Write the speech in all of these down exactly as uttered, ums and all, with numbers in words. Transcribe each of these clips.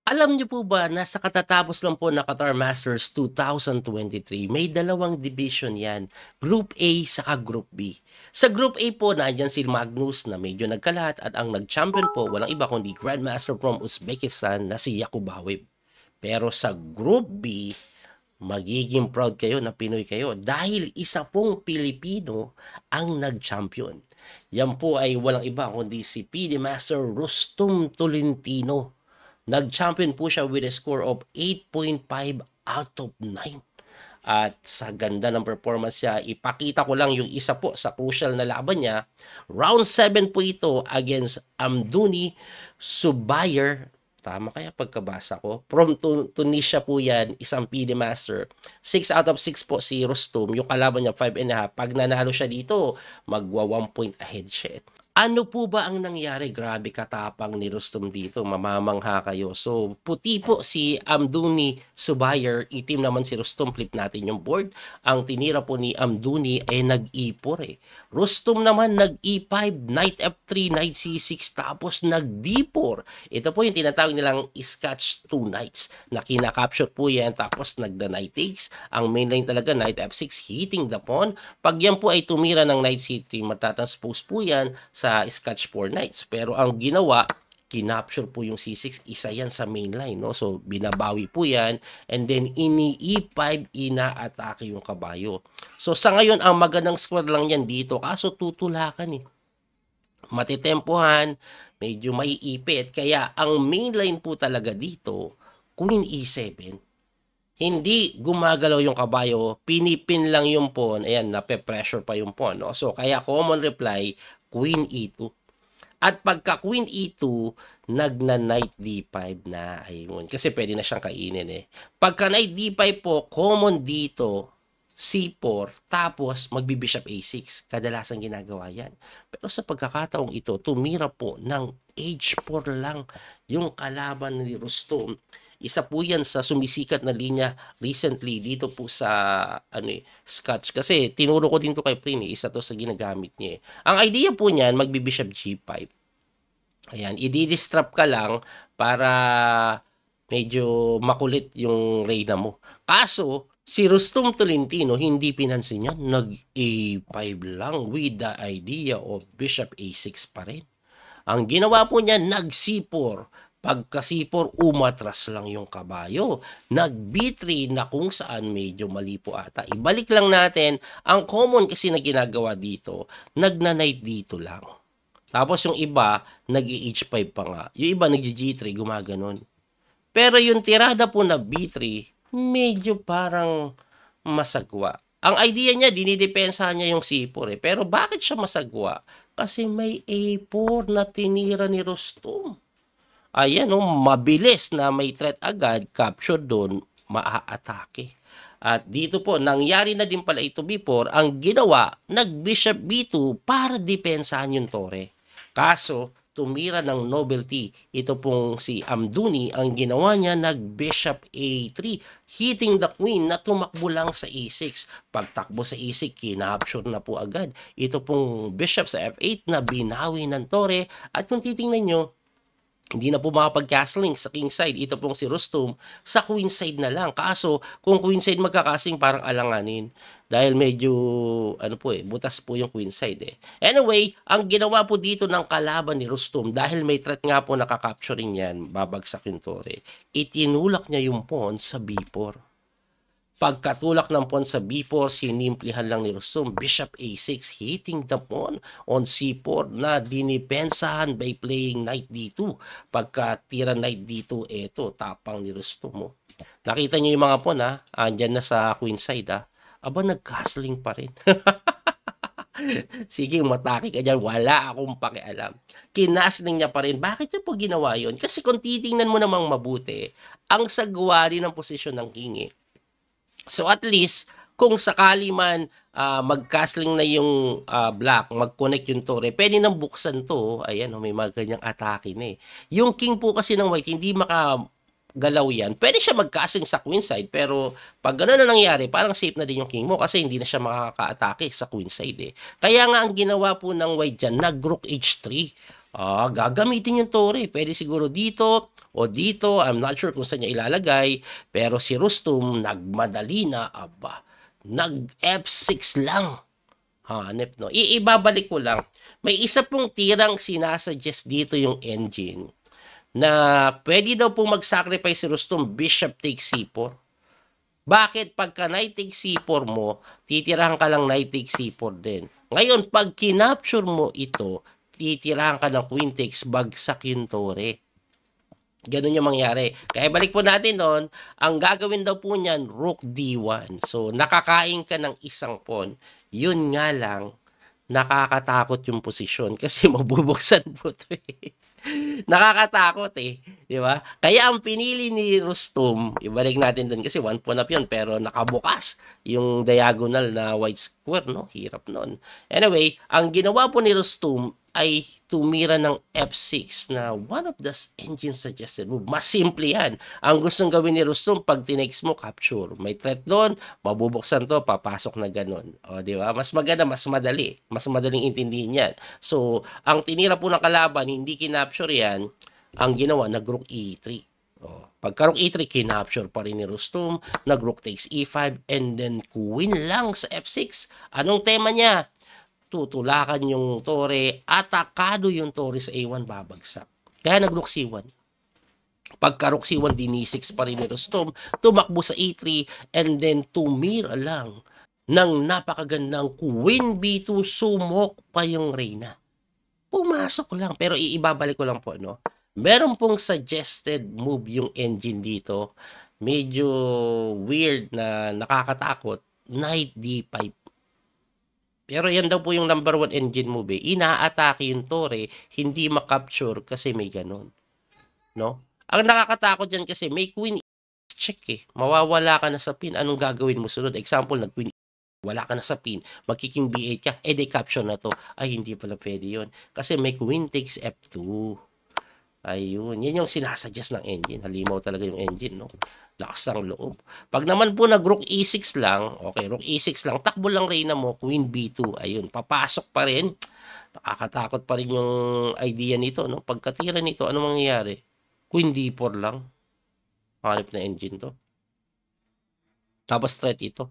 Alam niyo po ba na sa katatapos lang po na Qatar Masters twenty twenty-three, may dalawang division 'yan, Group A saka Group B. Sa Group A po nandiyan si Magnus na medyo nagkalat at ang nag-champion po walang iba kundi Grandmaster from Uzbekistan na si Yakubayev. Pero sa Group B, magiging proud kayo na Pinoy kayo dahil isa pong Pilipino ang nag-champion. Yan po ay walang iba kundi si P D Master Rustum Tolentino. Nag-champion po siya with a score of eight point five out of nine. At sa ganda ng performance niya, ipakita ko lang yung isa po sa crucial na laban niya. Round seven po ito against Amdouni Subayer. Tama kaya pagkabasa ko? From Tunisia po yan, isang P D Master. six out of six po si Rustum. Yung kalaban niya, five and a half. Pag nanalo siya dito, magwa one point ahead siya. Ano po ba ang nangyari? Grabe katapang ni Rustum dito. Mamamangha kayo. So, puti po si Amdouni Subayer. Itim naman si Rustum. Flip natin yung board. Ang tinira po ni Amdouni ay nag-e four eh. Rustum naman nag-e five, Knight F three, Knight C six, tapos nag-d four. Ito po yung tinatawag nilang Scotch two Knights na kinakapture po yan. Tapos nagda Knight takes. Ang main line talaga, Knight F six, hitting the pawn. Pag yan po ay tumira ng Knight C three, matatranspose po yan sa sa Scotch four Knights. Pero ang ginawa, kinapture po yung C six, isa yan sa main line, no? So, binabawi po yan, and then ini-e five, ina-atake yung kabayo. So, sa ngayon, ang magandang square lang yan dito, kaso tutulakan eh. Matitempohan, medyo may ipit, kaya ang main line po talaga dito, Queen E seven, hindi gumagalaw yung kabayo, pinipin lang yung pawn, ayan, nape-pressure pa yung pawn, no? So, kaya common reply, Queen E two. At pagka Queen E two, nagna-Knight D five na, ayun. Kasi pwede na siyang kainin eh. Pagka Knight D five po, common dito, C four, tapos magbi-Bishop A six. Kadalasan ginagawa yan. Pero sa pagkakataong ito, tumira po ng H four lang yung kalaban ni Rustum. Isa po yan sa sumisikat na linya recently dito po sa ano eh, Scotch. Kasi tinuro ko din to kay Prin, eh. Isa to sa ginagamit niya eh. Ang idea po niyan, magbi-Bishop G five. Ayan, i-distrap ka lang para medyo makulit yung reyna mo. Kaso, si Rustum Tolentino, hindi pinansin yan. Nag-A five lang with the idea of Bishop A six pa rin. Ang ginawa po niya, nag-C four. Pagka C four, umatras lang yung kabayo. Nag-B three na kung saan medyo mali po ata. Ibalik lang natin, ang common kasi na ginagawa dito, nagna-Knight dito lang. Tapos yung iba, nag-H five pa nga. Yung iba, nag-G three, gumaganon. Pero yung tirada po na B three, medyo parang masagwa. Ang idea niya, dinidepensahan niya yung C four eh. Pero bakit siya masagwa? Kasi may A four na tinira ni Rustum. Ayan, no, mabilis na may threat agad, capture doon, maa-atake. At dito po, nangyari na din pala ito before, ang ginawa, nag-Bishop B two para depensahan yung tore. Kaso, tumira ng novelty. Ito pong si Amdouni, ang ginawa niya, nag-Bishop A three, hitting the queen na tumakbo lang sa E six. Pagtakbo sa E six, kinapture na po agad. Ito pong Bishop sa F eight na binawi ng tore. At kung titingnan nyo, hindi na po makapag-castling sa king side. Ito pong si Rustum sa queen side na lang. Kaso, kung queen side magka-castling, parang alanganin. Dahil medyo, ano po eh, butas po yung queen side eh. Anyway, ang ginawa po dito ng kalaban ni Rustum, dahil may threat nga po nakaka-capturing yan, babagsak yung tore, itinulak niya yung pawn sa B four. Pagkatulak ng pawn sa B four, sinimplihan lang ni Rustum, Bishop A six, hitting the pawn on C four na dinipensahan by playing Knight D two. Pagka tira Knight D two, eto, tapang ni Rustum. Oh. Nakita niyo yung mga pawn ha, andyan na sa queen side ha. Aba, nag-castling pa rin. Sige, matake ka dyan. Wala akong pakialam. Kinasling niya pa rin. Bakit niya po ginawa yun? Kasi kung titingnan mo namang mabuti, ang sagwa rin ng posisyon ng king eh. So at least, kung sakali man uh, mag-castling na yung uh, black, mag-connect yung tore, pwede nang buksan to. Ayan, oh, may mga ganyang atake na eh. Yung king po kasi ng white, hindi makagalaw yan. Pwede siya mag-castling sa queen side, pero pag gano'n na nangyari, parang safe na din yung king mo kasi hindi na siya makaka-atake sa queen side eh. Kaya nga ang ginawa po ng white dyan, nag-rook H three. Ah, gagamitin yung tore. Pwede siguro dito, O dito, I'm not sure kung saan niya ilalagay, pero si Rustum, nagmadali na, aba, nag-F six lang. Hanep, no? Iibabalik ko lang. May isa pong tirang sinasuggest dito yung engine na pwede daw pong mag-sacrifice si Rustum, bishop takes c four. Bakit? Pagka knight takes c four mo, titirahan ka lang knight takes c four din. Ngayon, pag kinapture mo ito, titirahan ka ng queen takes, bagsak yung tore. Ganun yung mangyari. Kaya balik po natin doon, ang gagawin daw po niyan, rook d one. So, nakakain ka ng isang pawn. Yun nga lang, nakakatakot yung posisyon kasi mabubuksan po ito eh. Nakakatakot eh, di ba? Kaya ang pinili ni Rustum, ibalik natin doon kasi one pawn up yun, pero nakabukas yung diagonal na white square, no? Hirap nun. Anyway, ang ginawa po ni Rustum ay tumira ng F six na one of the engine suggested move. Mas simple yan. Ang gustong gawin ni Rustum, pag tinex mo, capture. May threat doon, mabubuksan to, papasok na ganun. O, di ba? Mas maganda, mas madali. Mas madaling intindihin yan. So, ang tinira po ng kalaban, hindi kinapture yan, ang ginawa, nag-rook e three. O, pagka rook e three, kinapture pa rin ni Rustum, nag-rook takes e five, and then queen lang sa F six. Anong tema niya? Tutulakan yung tore, atakado yung tore sa A one, babagsak. Kaya nag-rook c one. Pagka rook c one, d six pa rin ni Rustum, tumakbo sa e three, and then tumira lang ng napakagandang queen b two, sumok pa yung reyna. Pumasok lang, pero iibabalik ko lang po, no? Meron pong suggested move yung engine dito. Medyo weird na nakakatakot. Knight d five. Pero yan daw po yung number one engine move eh. Ina-atake yung tore, hindi makapture kasi may ganun. No? Ang nakakatakot dyan kasi may queen check eh. Mawawala ka na sa pin. Anong gagawin mo sunod? Example, nag-queen wala ka na sa pin. Magkiking b eight ka. Eh, de capture na to. Ay, hindi pala pwede yun. Kasi may queen takes f two. Ayun. Yan yung sinasuggest ng engine. Halimaw talaga yung engine, no? Lakas ng loob. Pag naman po nag-rook e six lang, okay, rook e six lang, takbo lang reyna mo, queen b two, ayun, papasok pa rin. Nakakatakot pa rin yung idea nito, no? Pagkatira nito, ano mangyayari? Queen d four lang. Hanip na engine to. Tapos threat ito.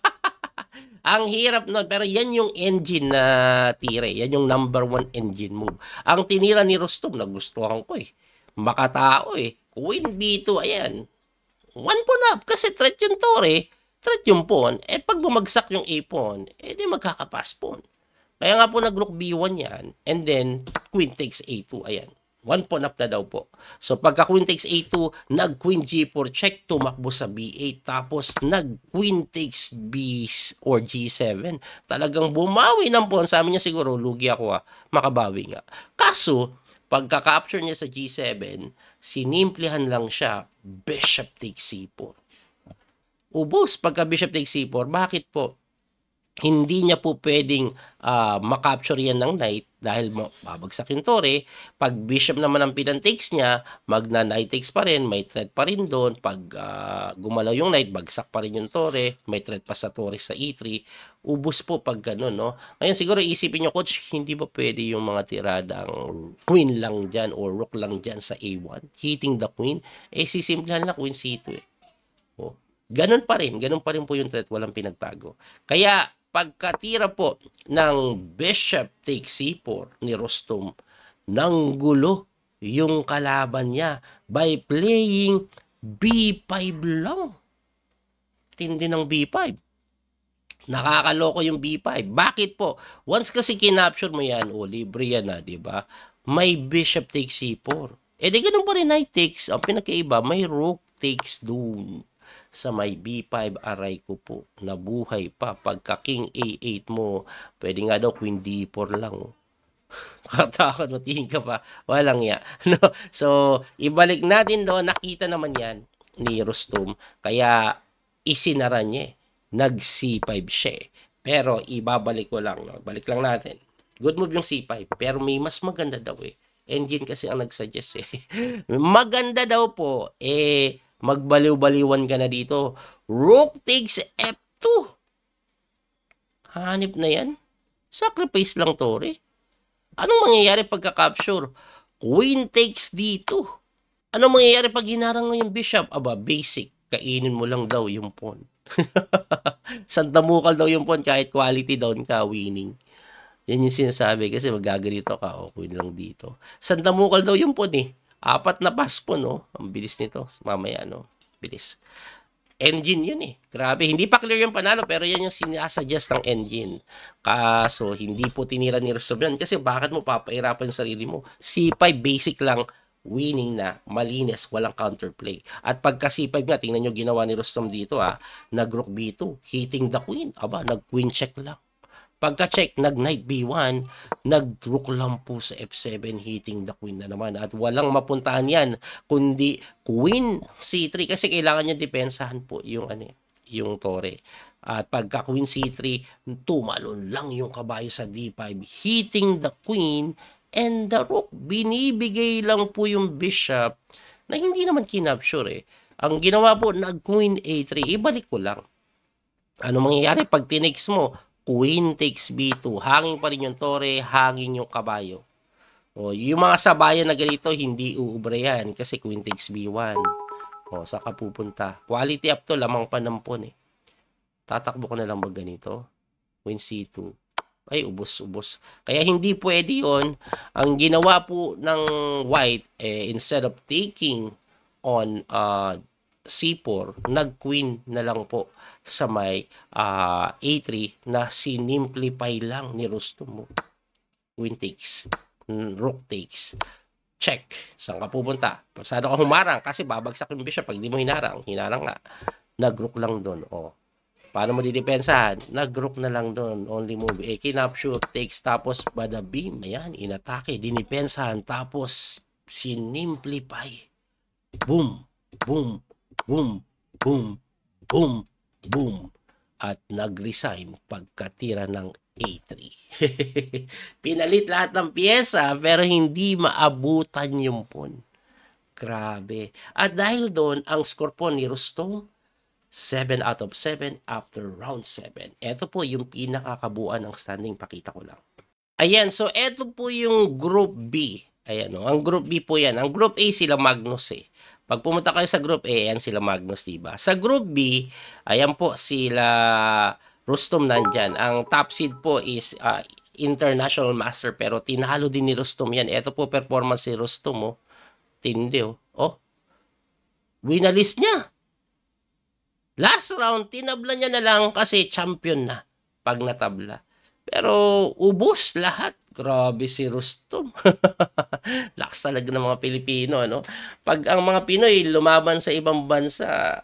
Ang hirap nun, pero yan yung engine na tire. Yan yung number one engine move. Ang tinira ni Rustum, nagustuhan ko eh. Makatao eh. Queen b two, ayan. One pawn up, kasi threat yung tore, threat yung pawn, eh pag bumagsak yung a pawn, eh di magkakapass pawn. Kaya nga po nag-rook b one yan, and then queen takes a two, ayan. One pawn up na daw po. So pagka queen takes a two, nag-queen g four check, tumakbo sa b eight, tapos nag-queen takes b or g seven. Talagang bumawi ng pawn. Sa amin niya siguro, lugi ako ah, makabawi nga. Kaso, pagka-capture niya sa g seven, sinimplihan lang siya, bishop takes c four. Ubos pagka bishop takes c four. Bakit po? Hindi niya po pwedeng uh, makapture yan ng knight dahil babagsak yung tore. Pag bishop naman ang pinantakes niya, magna-knight takes pa rin, may threat pa rin doon. Pag uh, gumalaw yung knight, bagsak pa rin yung tore, may threat pa sa tore sa e three. Ubus po pag ganun, no? Ngayon siguro isipin nyo, coach, hindi ba pwede yung mga tiradang queen lang dyan or rook lang dyan sa a one? Hitting the queen? Eh, sisimplahan na queen c two eh. Oh. Ganun pa rin, ganun pa rin po yung threat, walang pinagbago. Kaya, pagkatira po ng bishop takes c four ni Rustum, nanggulo yung kalaban niya by playing b five lang. Tindi ng b five. Nakakaloko yung b five. Bakit po? Once kasi kinapture mo yan, o oh, libre yan na, di ba? May bishop takes c four. Eh di ganun pa rin knight takes. Ang pinakaiba, may rook takes doon. Sa may b five, aray ko po, nabuhay pa. Pagka king a eight mo, pwede nga daw queen d four lang. Oh. Katakot mo, tingin ka pa. Walang ya. No? So, ibalik natin doon. Nakita naman yan ni Rustum. Kaya, isinara niya. Nag c five siya. Pero, ibabalik ko lang. No? Balik lang natin. Good move yung c five. Pero may mas maganda daw eh. Engine kasi ang nagsuggest eh. Maganda daw po. Eh, magbaliw-baliwan ka na dito. Rook takes f two. Hanip na yan. Sacrifice lang tore. Anong mangyayari pagka-capture? Queen takes d two. Ano mangyayari pag hinarang mo yung bishop? Aba, basic. Kainin mo lang daw yung pawn. Sandamukal daw yung pawn kahit quality down ka, winning. Yan yung sinasabi kasi magaganito ka, o queen lang dito. Sandamukal daw yung pawn eh. Apat na pass pawn, no? Ang bilis nito. Mamaya, no? Bilis. Engine yun eh. Grabe. Hindi pa clear yung panalo pero yan yung sinasuggest ng engine. Kaso, hindi po tinira ni Rustom yan. Kasi bakit mo papahirapan yung sarili mo? C five basic lang, winning na, malinis, walang counterplay. At pagka C five nga, tingnan nyo ginawa ni Rustom dito ha, nag-rook B two, hitting the queen. Aba, nag-queen check lang. Pagka-check, nag-knight B one, nag-rook lang po sa F seven, hitting the queen na naman. At walang mapuntahan yan, kundi queen C three. Kasi kailangan niya depensahan po yung, ano, yung tore. At pagka queen C three, tumalon lang yung kabayo sa D five, hitting the queen and the rook. Binibigay lang po yung bishop na hindi naman kinapture eh. Ang ginawa po, nag-queen A three, ibalik ko lang. Ano mangyayari pag tinex mo? Queen takes B two. Hangin pa rin yung tore, hangin yung kabayo. O, yung mga sabayan na ganito, hindi uubra yan kasi queen takes B one. O, saka pupunta. Quality up to, lamang panampon eh. Tatakbo ko na lang mag ganito. Queen C two. Ay, ubos, ubos. Kaya hindi pwede yon. Ang ginawa po ng white, eh, instead of taking on uh, C four, nag-queen na lang po sa may uh, A three na sinimplify lang ni Rustom mo. Queen takes, rook takes, check. Saan ka pupunta? Saan ka humarang? Kasi babagsak yung bishop pag di mo hinarang. Hinarang nga. Nag-rook lang doon. O, paano mo didepensahan? Nag-rook na lang doon. Only move. Eh, kinapsure, takes, tapos bada beam. Ayan, inatake, dinipensahan, tapos sinimplify. Boom, boom, boom, boom, boom, boom. At nag-resign pagkatira ng A three. Pinalit lahat ng pyesa pero hindi maabutan yung pawn. Grabe. At dahil doon, ang score po ni Rustom, seven out of seven after round seven. Ito po yung pinakakabuuan ng standing. Pakita ko lang. Ayan, so ito po yung Group B. Ayan, no? Ang Group B po yan. Ang Group A sila Magnus eh. Pag pumunta kayo sa Group A, ayan sila Magnus, diba? Sa Group B, ayan po sila Rustom nandyan. Ang top seed po is uh, International Master pero tinalo din ni Rustom yan. Ito po performance ni Rustom, oh. Tindi, oh. Oh. Winalis niya. Last round, tinabla niya na lang kasi champion na pag natabla. Pero ubos lahat. Grabe si Rustom. Lakas talaga ng mga Pilipino, ano? Pag ang mga Pinoy lumaban sa ibang bansa,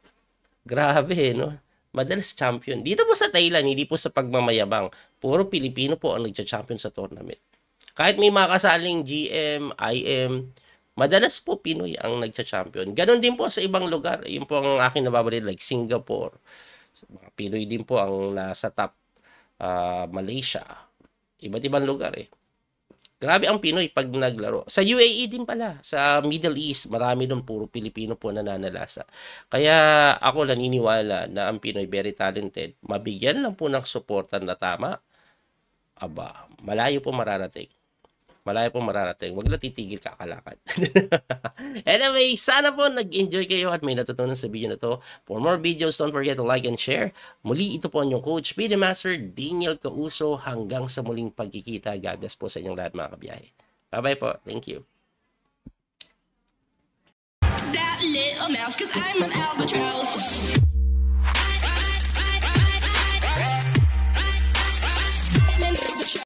grabe, no? Madalas champion. Dito po sa Thailand, hindi po sa pagmamayabang. Puro Pilipino po ang nagcha-champion sa tournament. Kahit may mga kasaling G M, I M, madalas po Pinoy ang nagcha-champion. Ganon din po sa ibang lugar. Yun po ang aking nababalita, like Singapore. Mga Pinoy din po ang nasa top. Uh, Malaysia, iba't ibang lugar eh. Grabe ang Pinoy pag naglaro. Sa U A E din pala, sa Middle East, marami doon puro Pilipino po nananalasa. Kaya ako naniniwala na ang Pinoy very talented. Mabigyan lang po ng suportan na tama. Aba, malayo po mararating. Malayo po mararating. Huwag lang titigil kakalakad. Anyway, sana po nag-enjoy kayo at may natutunan sa video na to. For more videos, don't forget to like and share. Muli, ito po ang inyong Coach P D Master, Daniel Causo. Hanggang sa muling pagkikita. God bless po sa inyong lahat mga kabiyahe. Bye-bye po. Thank you. That little mouse, 'cause I'm an albatross.